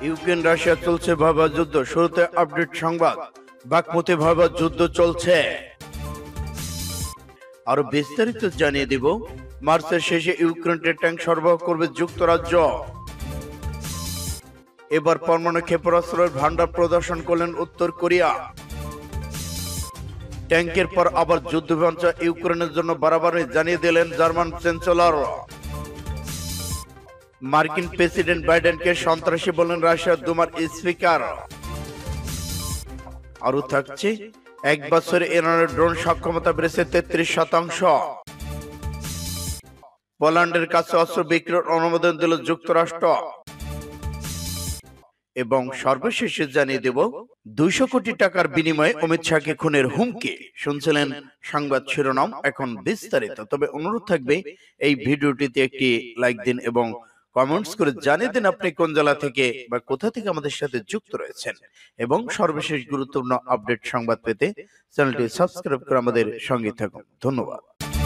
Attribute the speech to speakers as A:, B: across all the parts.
A: Ukraine Russia চলছে ভয়াবহ যুদ্ধ। শুরুতে আপডেট সংবাদ। বাকমুতে ভয়াবহ যুদ্ধ চলছে। আরো বিস্তারিত জানিয়ে দিব। মার্চের শেষে ইউক্রেনকে ট্যাঙ্ক সরবরাহ করবে যুক্তরাজ্য। এবার পরমাণু ক্ষেপণাস্ত্রের ভান্ডার প্রদর্শন করলেন উত্তর কোরিয়া। ট্যাঙ্কের পর আবার যুদ্ধ বিমান ইউক্রেনের জন্য বাড়াবাড়ি জানিয়ে দিলেন জার্মান চ্যান্সেলর। মার্কিন প্রেসিডেন্ট বাইডেনকে সন্ত্রাসী বললেন রাশিয়ার দুমার স্পিকার। আরো থাকছে, এক বছরে ইরানের ড্রোন সক্ষমতা বেড়েছে 33%। পোল্যান্ডের কাছে অস্ত্র বিক্রির অনুমোদন দিল যুক্তরাষ্ট্র। এবং সর্বশেষে জানিয়ে দেব 200 কোটি টাকার বিনিময়ে অমিত শাহকে খুনের হুমকি। শুনছিলেন সংবাদ শিরোনাম, এখন বিস্তারিত। তবে অনুরোধ থাকবে এই ভিডিওটিতে একটি লাইক দিন এবং কমেন্টস করে জানিয়ে দিন আপনি কোন জেলা থেকে বা কোথা থেকে আমাদের সাথে যুক্ত রয়েছেন। এবং সর্বশেষ গুরুত্বপূর্ণ আপডেট সংবাদ পেতে চ্যানেলটি সাবস্ক্রাইব করে আমাদের সঙ্গে থাকুন। ধন্যবাদ।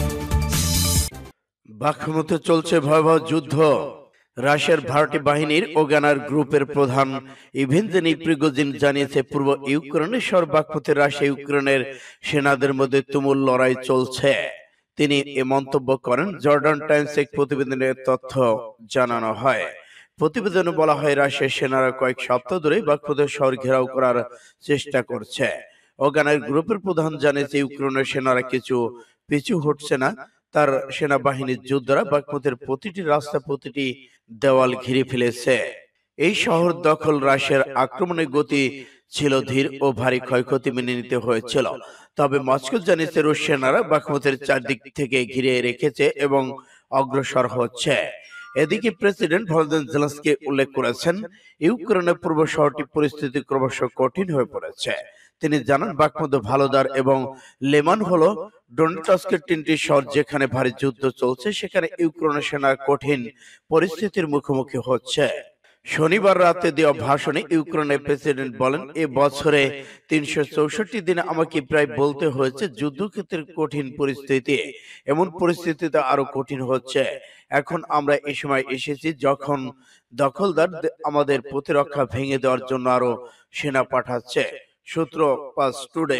A: বাখমুতে চলছে ভয়াবহ যুদ্ধ। রাশিয়ার ভারতীয় বাহিনীর ওগানার গ্রুপের প্রধান ইভেনজেনি প্রিগোজিন জানিয়েছে, পূর্ব ইউক্রেনের শহর বাখমুতে রাশিয়া ইউক্রেনের সেনাদের মধ্যে তুমুল লড়াই চলছে। তিনি এ মন্তব্য করেন। জর্ডান টাইমস এক প্রতিবেদনের তথ্য জানানো হয়। প্রতিবেদনে বলা হয়, রাশিয়ার সেনারা কয়েক সপ্তাহ ধরে বাখমুতের শহর ঘেরাও করার চেষ্টা করছে। ওগানার গ্রুপের প্রধান জানিয়েছে, ইউক্রেনের সেনারা কিছু পিছু হটছে না। তার সেনাবাহিনীর যোদ্ধারা বাখমুতের প্রতিটি রাস্তা, প্রতিটি দেওয়াল ঘিরে ফেলেছে। এই শহর দখল রাশিয়ার আক্রমণের গতি ছিল ধীর ও ভারী ক্ষয়ক্ষতি মেনে নিতে হয়েছিল। তবে মস্কো জানিয়েছে, রুশ সেনারা বাখমুতের চারদিক থেকে ঘিরে রেখেছে এবং অগ্রসর হচ্ছে। এদিকে প্রেসিডেন্ট ভলোদিমির জেলেনস্কি উল্লেখ করেছেন, ইউক্রেনের পূর্ব শহরটি পরিস্থিতি ক্রমশ কঠিন হয়ে পড়েছে। তিনি জানান, বাখমুত, ভালোদার এবং লেমান হলো ডোনেটস্কের তিনটি শহর যেখানে ভারী যুদ্ধ চলছে। সেখানে ইউক্রেনের সেনা কঠিন পরিস্থিতির মুখোমুখি হচ্ছে। শনিবার রাতে দেওয়া ভাষণে ইউক্রেনের প্রেসিডেন্ট বলেন, এ বছরে 364 দিনে আমাকে প্রায় বলতে হয়েছে যুদ্ধক্ষেত্রের কঠিন পরিস্থিতি। এমন পরিস্থিতিতে আরো কঠিন হচ্ছে। এখন আমরা এই সময় এসেছি যখন দখলদার আমাদের প্রতিরক্ষা ভেঙে দেওয়ার জন্য আরো সেনা পাঠাচ্ছে। সূত্র পাস টুডে।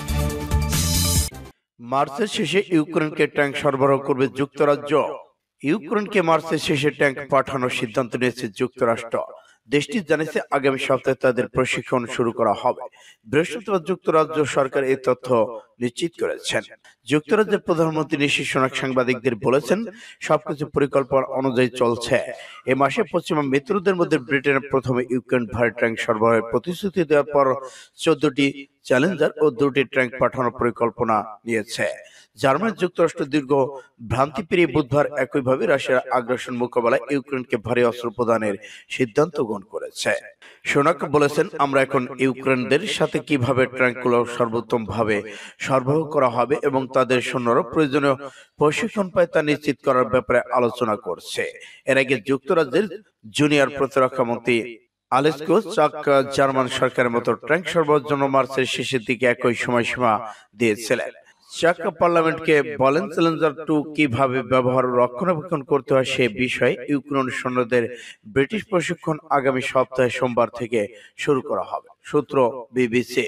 A: মার্চের শেষে ইউক্রেনকে ট্যাঙ্ক সরবরাহ করবে যুক্তরাজ্য। ইউক্রেনকে মার্চের শেষে ট্যাঙ্ক পাঠানোর সিদ্ধান্ত নিয়েছে যুক্তরাষ্ট্র। দেশটি জানিয়েছে, আগামী সপ্তাহে তাদের প্রশিক্ষণ শুরু করা হবে। বৃহস্পতিবার যুক্তরাজ্য সরকার এই তথ্য নিশ্চিত করেছেন। যুক্তরাজ্যের প্রধানমন্ত্রী ঋষি সুনাক সাংবাদিকদের বলেছেন, সবকিছু পরিকল্পনা অনুযায়ী চলছে। এ মাসে পশ্চিমা মিত্রদের মধ্যে ব্রিটেনের প্রথমে ইউক্রেন ভারী ট্যাঙ্ক সরবরাহের প্রতিশ্রুতি দেওয়ার পর 14টি চ্যালেঞ্জার ও 2টি ট্যাঙ্ক পাঠানোর পরিকল্পনা নিয়েছে। জার্মানি যুক্তরাষ্ট্র দীর্ঘ ভ্রান্তি পেরিয়ে বুধবার একইভাবে রাশিয়ার আগ্রাসন মোকাবেলায় ইউক্রেনকে ভারী অস্ত্র প্রদানের সিদ্ধান্ত গ্রহণ করেছে। সোনাক বলেছেন, আমরা এখন ইউক্রেনদের সাথে কিভাবে ট্যাঙ্কগুলো সর্বোত্তম ভাবে সরবরাহ করা হবে এবং তাদের সৈন্যরা প্রয়োজনীয় প্রশিক্ষণ পায় তা নিশ্চিত করার ব্যাপারে আলোচনা করছে। এর আগে যুক্তরাজ্যের জুনিয়র প্রতিরক্ষা মন্ত্রী আলেক্সো চাক জার্মান সরকারের মতো ট্যাঙ্ক সরবরাহের জন্য মার্চের শেষের দিকে একই সময়সীমা দিয়েছিলেন। চাক পার্লামেন্টকে বলেন, চ্যালেঞ্জার 2 কিভাবে ব্যবহার ও রক্ষণাবেক্ষণ করতে হয় সে বিষয়ে ইউক্রেন সৈন্যদের ব্রিটিশ প্রশিক্ষণ আগামী সপ্তাহে সোমবার থেকে শুরু করা হবে। সূত্র বিবিসি।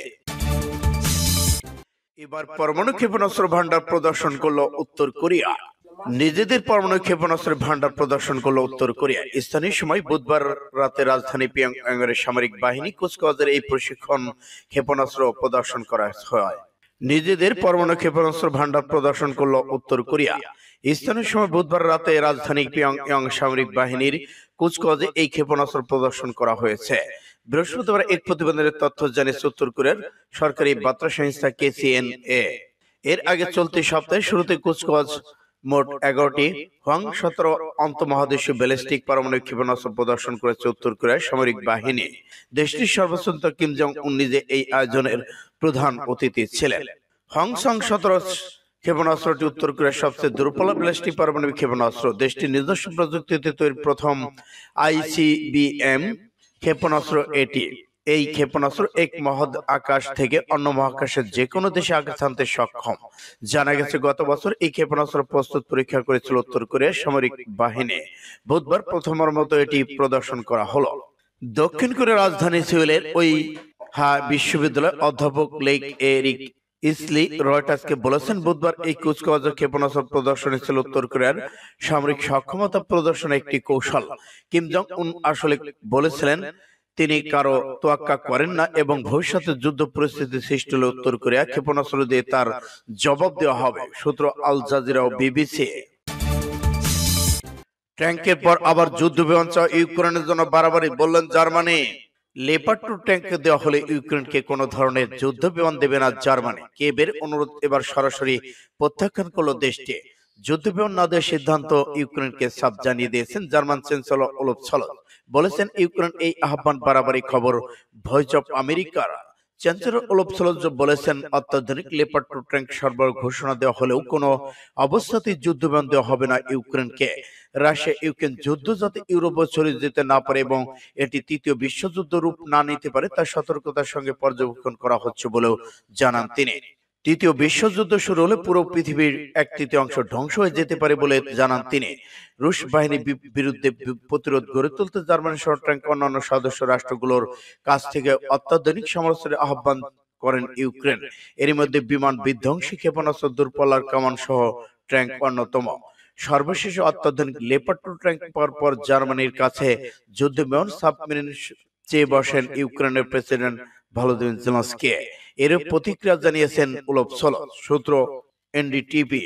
A: এবার পরমাণু ক্ষেপণাস্ত্র ভান্ডার প্রদর্শন করল উত্তর কোরিয়া। নিজেদের পরমাণু ক্ষেপণাস্ত্রের ভান্ডার প্রদর্শন করল উত্তর কোরিয়া। স্থানীয় সময় বুধবার রাতে রাজধানী পিয়ংইয়ংয়ের সামরিক বাহিনী কুচকাওয়াজের এই প্রশিক্ষণ ক্ষেপণাস্ত্র প্রদর্শন করা হয়। নিজেদের পরমাণু ক্ষেপণাস্ত্র ভান্ডার প্রদর্শন করল উত্তর কোরিয়া। স্থানীয় সময় বুধবার রাতে রাজধানী পিয়ংইয়ং সামরিক বাহিনীর কুচকাওয়াজে এই ক্ষেপণাস্ত্র প্রদর্শন করা হয়েছে। বৃহস্পতিবার এক প্রতিবেদনের তথ্য জানিয়েছে উত্তর কোরিয়ার সরকারি বার্তা সংস্থা KCNA। এর আগে চলতি সপ্তাহে শুরুতে কুচকাওয়াজ মোট 11টি হোয়াং-17 আন্তঃমহাদেশীয় ব্যালিস্টিক পারমাণবিক ক্ষেপণাস্ত্র প্রদর্শন করেছে উত্তর কোরিয়ার সামরিক বাহিনী। দেশটির সর্বোচ্চ নেতা কিম জং উন নিজে এই আয়োজনের প্রধান অতিথি ছিলেন। হোয়াং-17 ক্ষেপণাস্ত্রটি উত্তর কোরিয়ার সবচেয়ে দূরপাল্লা ব্যালিস্টিক পারমাণবিক ক্ষেপণাস্ত্র। দেশটির নিজস্ব প্রযুক্তিতে তৈরি প্রথম ICBM ক্ষেপণাস্ত্র এটি। এই ক্ষেপণাস্ত্র এক মহৎ আকাশ থেকে অন্য মহাকাশের যে কোনো দেশে আঘাত হানতে সক্ষম। জানা গেছে, গত বছর এই ক্ষেপণাস্ত্র প্রস্তুত পরীক্ষা করেছিল উত্তর কোরিয়ার সামরিক বাহিনী। বুধবার প্রথমবার মতো এটি প্রদর্শন করা হলো। দক্ষিণ কোরিয়ার রাজধানী সিউলের ওই বিশ্ববিদ্যালয়ের অধ্যাপক লেক এরিক ইসলি রয়টার্সকে বলেছেন, বুধবার এই কুচকাওয়াজ ক্ষেপণাস্ত্র প্রদর্শনী ছিল উত্তর কোরিয়ার সামরিক সক্ষমতা প্রদর্শনের একটি কৌশল। কিম জং উন আসলে বলেছিলেন তিনি কারো তোয়াক্কা করেন না এবং ভবিষ্যতে যুদ্ধ পরিস্থিতি সৃষ্টি হলে উত্তর কোরিয়া ক্ষেপণাস্ত্র দিয়ে তার জবাব দেওয়া হবে। সূত্র আল জাজিরা ও বিবিসি। ট্যাঙ্কের পর আবার যুদ্ধ বিমান চাওয়া ইউক্রেনের জন্য বাড়াবাড়ি বললেন জার্মানি। লেপার্ড 2 ট্যাঙ্ক দেওয়া হলে ইউক্রেনকে কোনো ধরনের যুদ্ধ বিমান দেবে না জার্মানি। কিয়েভের অনুরোধ এবার সরাসরি প্রত্যাখ্যান করল দেশটি। যুদ্ধ বিমান না দেওয়ার সিদ্ধান্ত ইউক্রেনকে সাফ জানিয়ে দিয়েছেন জার্মান চ্যান্সেলর ওলফ স্কলজ। বলেছেন ইউক্রেন এই আহ্বান বাড়াবাড়ি খবর ভয়েস অফ আমেরিকার। চ্যান্সেলর ওলফ স্কলজ বলেছেন, অত্যাধুনিক লেপার্ড 2 ট্যাঙ্ক সরবরাহ ঘোষণা দেওয়া হলেও কোনো অবস্থাতেই যুদ্ধ বিমান দেওয়া হবে না ইউক্রেনকে। রাশিয়া ইউক্রেন যুদ্ধ যাতে ইউরোপে ছড়িয়ে যেতে না পারে এবং এটি তৃতীয় বিশ্বযুদ্ধ রূপ না নিতে পারে তা সতর্কতার সঙ্গে পর্যবেক্ষণ করা হচ্ছে বলেও জানান তিনি। তৃতীয় বিশ্বযুদ্ধ শুরু হলে পুরো পৃথিবীর 1/3 ধ্বংস হয়ে যেতে পারে বলে জানান তিনি। রুশ বাহিনীর বিরুদ্ধে প্রতিরোধ গড়ে তুলতে জার্মানি সহ ট্যাঙ্ক অন্যান্য সদস্য রাষ্ট্রগুলোর কাছ থেকে অত্যাধুনিক সমরাস্ত্রের আহ্বান করেন ইউক্রেন। এর মধ্যে বিমান বিধ্বংসী ক্ষেপণাস্ত্র, দূরপাল্লার কামান সহ ট্যাঙ্ক অন্যতম। সর্বশেষ অত্যাধুনিক লেপার্ড 2 ট্যাঙ্ক পর জার্মানির কাছে যুদ্ধ বিমান সাবমেরিন চেয়ে বসেন ইউক্রেনের প্রেসিডেন্ট ভলোদিমির জেলেনস্কি। এর প্রতিক্রিয়া জানিয়েছেন ওলফ স্কলজ। সূত্র এনডিটিভি।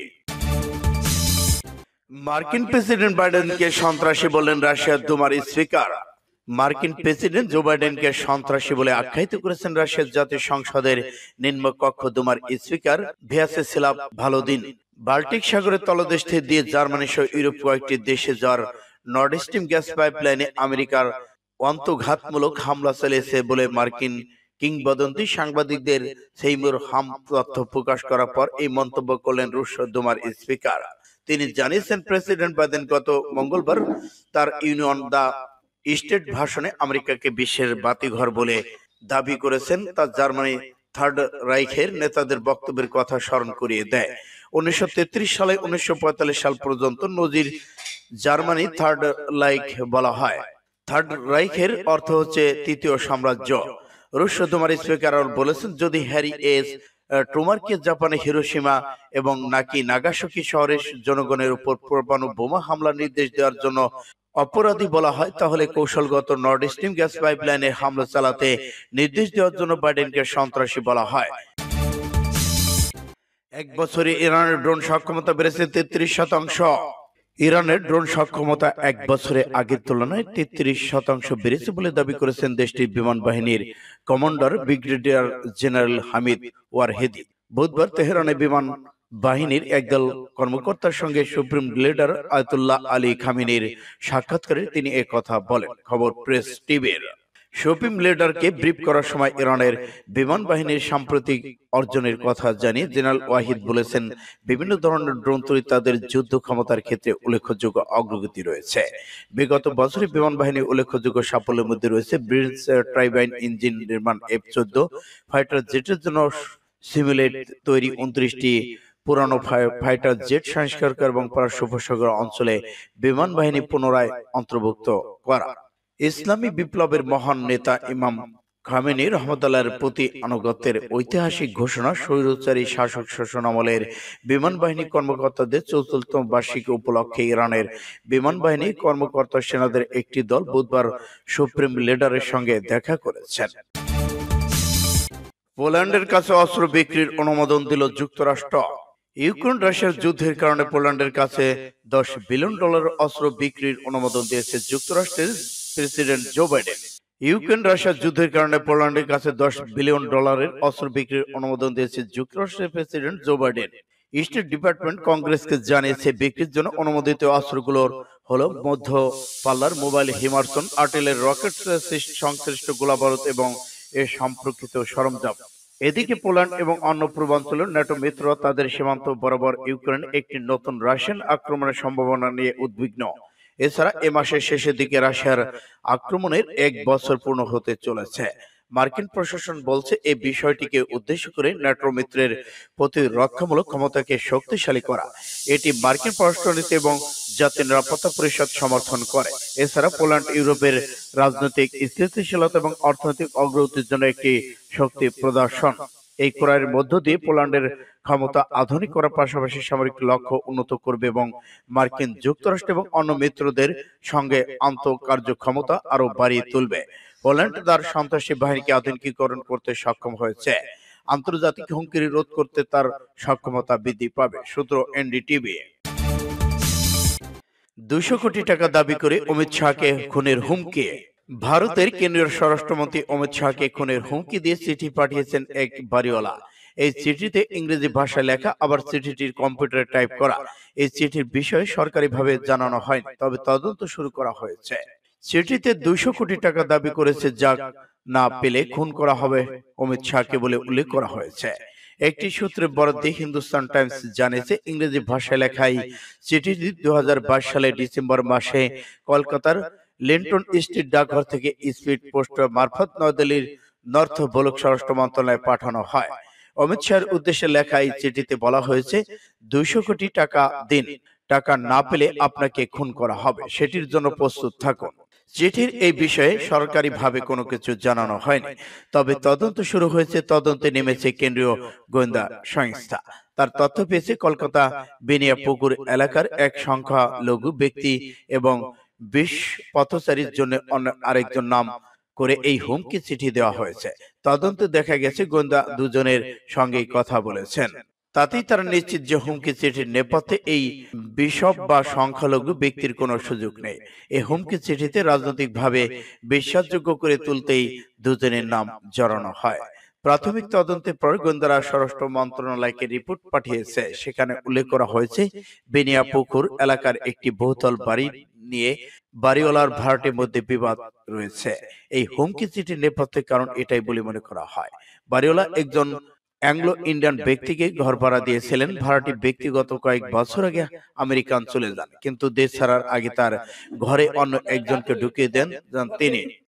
A: মার্কিন প্রেসিডেন্ট বাইডেনকে সন্ত্রাসী বললেন রাশিয়ার দুমার স্পিকার। মার্কিন প্রেসিডেন্ট জো বাইডেনকে সন্ত্রাসী বলে আখ্যায়িত করেছেন রাশিয়ার জাতীয় সংসদের নিম্নকক্ষ দুমার স্পিকার ভিয়াচেস্লাভ ভলোদিন। বাল্টিক সাগরের তলদেশ দিয়ে জার্মানি সহ ইউরোপ কয়েকটি দেশে যাওয়ার নর্ড স্ট্রিম গ্যাস পাইপলাইনে আমেরিকার অন্তর্ঘাতমূলক হামলা চালিয়েছে বলে মার্কিন কিংবদন্তি সাংবাদিকদের সেইমুর হাম তথ্য প্রকাশ করার পর এই মন্তব্য করলেন রুশ দুমার স্পিকার। তিনি জানিয়েছেন, প্রেসিডেন্ট বাইডেন গত মঙ্গলবার তার ইউনিয়ন দা স্টেট ভাষণে আমেরিকাকে বিশ্বের বাতিঘর বলে দাবি করেছেন। তা জার্মানি থার্ড রাইখের নেতাদের বক্তব্যের কথা স্মরণ করিয়ে দেয়। 1933 সালে 1945 সাল পর্যন্ত নজির জার্মানি থার্ড রাইখ বলা হয়। থার্ড রাইখের অর্থ হচ্ছে তৃতীয় সাম্রাজ্য। রুশ দুমার স্পিকার বলেছেন, যদি হ্যারি এস ট্রুমারকে জাপানে হিরোশিমা এবং নাগাসাকি শহরের জনগণের উপর পরমাণু বোমা হামলার নির্দেশ দেওয়ার জন্য অপরাধী বলা হয়, তাহলে কৌশলগত নর্ড স্ট্রিম গ্যাস পাইপলাইনে হামলা চালাতে নির্দেশ দেওয়ার জন্য বাইডেনকে সন্ত্রাসী বলা হয়। এক বছরে ইরানের ড্রোন সক্ষমতা বেড়েছে 33%। ইরানের ড্রোন সক্ষমতা এক বছরে আগের তুলনায় 33% বেড়েছে বলে দাবি করেছেন দেশটির বিমান বাহিনীর commander brigadier general Hamid Vahedi. বুধবার তেহরানে বিমান বাহিনীর একদল কর্মকর্তার সঙ্গে সুপ্রিম লিডার আয়াতুল্লাহ আলী খামেনির সাক্ষাৎকারে তিনি একথা বলেন। খবর প্রেস টিভির। সুপ্রিম লিডারকে ব্রিফ করার সময় ইরানের বিমান বাহিনীর সাম্প্রতিক অর্জনের কথা জানিয়ে জেনারেল ওয়াহিদ বলেছেন, বিভিন্ন ধরনের ড্রোন তৈরি তাদের যুদ্ধ ক্ষমতার ক্ষেত্রে উল্লেখযোগ্য অগ্রগতি রয়েছে। বিগত বছরে বিমান বাহিনীর উল্লেখযোগ্য সাফল্যের মধ্যে রয়েছে ব্রিটিশ ট্রাইবাইন ইঞ্জিন নির্মাণ, F-14 ফাইটার জেটের জন্য সিমুলেট তৈরি, 29টি পুরানো ফাইটার জেট সংস্কার এবং পারস্য উপসাগর অঞ্চলে বিমান বাহিনী পুনরায় অন্তর্ভুক্ত করা। ইসলামী বিপ্লবের মহান নেতা ইমাম খামেনি রহমতুল্লাহর প্রতি আনুগত্যের ঐতিহাসিক ঘোষণা। স্বৈরাচারী শাসক শাসন আমলের বিমান বাহিনী কর্মকর্তাদের 44তম বার্ষিকী উপলক্ষে ইরানের বিমান বাহিনী কর্মকর্তা সেনাদের একটি দল বুধবার সুপ্রিম লিডারের সঙ্গে দেখা করেছেন। পোল্যান্ডের কাছে অস্ত্র বিক্রির অনুমোদন দিল যুক্তরাষ্ট্র। ইউক্রেন রাশিয়ার যুদ্ধের কারণে পোল্যান্ডের কাছে $10 বিলিয়ন অস্ত্র বিক্রির অনুমোদন দিয়েছে যুক্তরাষ্ট্রের প্রেসিডেন্ট জো বাইডেন। ইউক্রেন রাশিয়ার যুদ্ধের কারণে পোল্যান্ডের কাছে $10 বিলিয়ন অস্ত্র বিক্রির অনুমোদন দিয়েছে যুক্তরাষ্ট্রের president Joe Biden. State department কংগ্রেসকে জানিয়েছে বিক্রির জন্য অনুমোদিত অস্ত্রগুলোর হলো মধ্য পাল্লার মোবাইল হিমার্সন আর্টিলারি, রকেট সংশ্লিষ্ট গোলাবারুদ এবং এর সম্পর্কিত সরঞ্জাম। এদিকে পোল্যান্ড এবং অন্য পূর্বাঞ্চলের ন্যাটো মিত্র তাদের সীমান্ত বরাবর ইউক্রেন একটি নতুন রাশিয়ান আক্রমণের সম্ভাবনা নিয়ে উদ্বিগ্ন। এছাড়া এ মাসের শেষের দিকে রাশিয়ার আক্রমণের 1 বছর পূর্ণ হতে চলেছে। মার্কিন প্রশাসন বলছে এই বিষয়টিকে উদ্দেশ্য করে ন্যাটো মিত্রের প্রতিরক্ষামূলক ক্ষমতাকে শক্তিশালী করা। এটি মার্কিন পররাষ্ট্রনীতি এবং জাতীয় নিরাপত্তা পরিষদ সমর্থন করে। এছাড়া পোল্যান্ড ইউরোপের রাজনৈতিক স্থিতিশীলতা এবং অর্থনৈতিক অগ্রগতির জন্য একটি শক্তি প্রদর্শন। এই ক্রয়ের মধ্য দিয়ে পোল্যান্ডের ক্ষমতা আধুনিক করার পাশাপাশি সামরিক লক্ষ্য উন্নত করবে এবং মার্কিন যুক্তরাষ্ট্র এবং অন্য মিত্রদের সঙ্গে আন্তঃকার্যক্ষমতা আরো বাড়িয়ে তুলবে। পোল্যান্ড তার সন্ত্রাসী বাহিনীকে আধুনিকীকরণ করতে সক্ষম হয়েছে। আন্তর্জাতিক হুমকি রোধ করতে তার সক্ষমতা বৃদ্ধি পাবে। সূত্র এনডিটিভি। 200 কোটি টাকা দাবি করে অমিত শাহকে খুনের হুমকি। ভারতের কেন্দ্রীয় স্বরাষ্ট্রমন্ত্রী অমিত শাহকে খুনের হুমকি দিয়ে চিঠি পাঠিয়েছেন এক বাড়িওয়ালা। এই চিঠিতে ইংরেজি ভাষায় লেখা, আবার চিঠিটির কম্পিউটারে টাইপ করা। এই চিঠির বিষয়ে সরকারিভাবে জানানো হয়নি, তবে তদন্ত শুরু করা হয়েছে। চিঠিতে 200 কোটি টাকা দাবি করেছে, যা না পেলে খুন করা হবে অমিত শাহকে বলে উল্লেখ করা হয়েছে। একটি সূত্রে বরাদ্দে হিন্দুস্তান টাইমস জানিয়েছে, ইংরেজি ভাষায় লেখা এই চিঠিটি 2022 সালের ডিসেম্বর মাসে কলকাতার লিন্টন স্ট্রিট ডাকঘর থেকে স্পিড পোস্ট মারফত নয়াদিল্লির নর্থ ব্লক স্বরাষ্ট্র মন্ত্রণালয়ে পাঠানো হয়। অমিত শাহের উদ্দেশ্যে লেখা এই চিঠিতে বলা হয়েছে, 200 কোটি টাকা দিন, টাকা না পেলে আপনাকে খুন করা হবে, সেটির জন্য প্রস্তুত থাকুন। চিঠির এই বিষয়ে সরকারিভাবে কোনো কিছু জানানো হয়নি, তবে তদন্ত শুরু হয়েছে। তদন্তে নেমেছে কেন্দ্রীয় গোয়েন্দা সংস্থা। তার তথ্য পেয়েছে কলকাতা বেনিয়াপুকুর এলাকার এক সংখ্যালঘু ব্যক্তি এবং 20 পথচারীর জন্য অন্য আরেকজন নাম করে এই হুমকি চিঠি দেওয়া হয়েছে। তদন্তে দেখা গেছে গোয়েন্দা দুজনের সঙ্গেই কথা বলেছেন। তাতেই তারা নিশ্চিত যে হুমকি চিঠির নেপথ্যে এই বিশপ বা সংখ্যালঘু ব্যক্তির কোনো সুযোগ নেই। এই হুমকি চিঠিতে রাজনৈতিকভাবে বিশ্বাসযোগ্য করে তুলতেই দুজনের নাম জড়ানো হয়। প্রাথমিক তদন্তের পর গোয়েন্দারা স্বরাষ্ট্র মন্ত্রণালয়কে রিপোর্ট পাঠিয়েছে। সেখানে উল্লেখ করা হয়েছে, বেনিয়াপুকুর এলাকার একটি বহুতল বাড়ি নিয়ে বাড়িওয়ালার ভাড়াটের মধ্যে বিবাদ রয়েছে। এই হুমকি চিঠির নেপথ্যে কারণ এটাই বলে মনে করা হয়। বাড়িওয়ালা একজন অ্যাংলো ইন্ডিয়ান ব্যক্তিকে ঘর ভাড়া দিয়েছিলেন। ভাড়াটি ব্যক্তিগত কয়েক বছর আগে আমেরিকান চলে যান, কিন্তু দেশ ছাড়ার আগে তার ঘরে অন্য একজনকে ঢুকিয়ে দেন তিনি।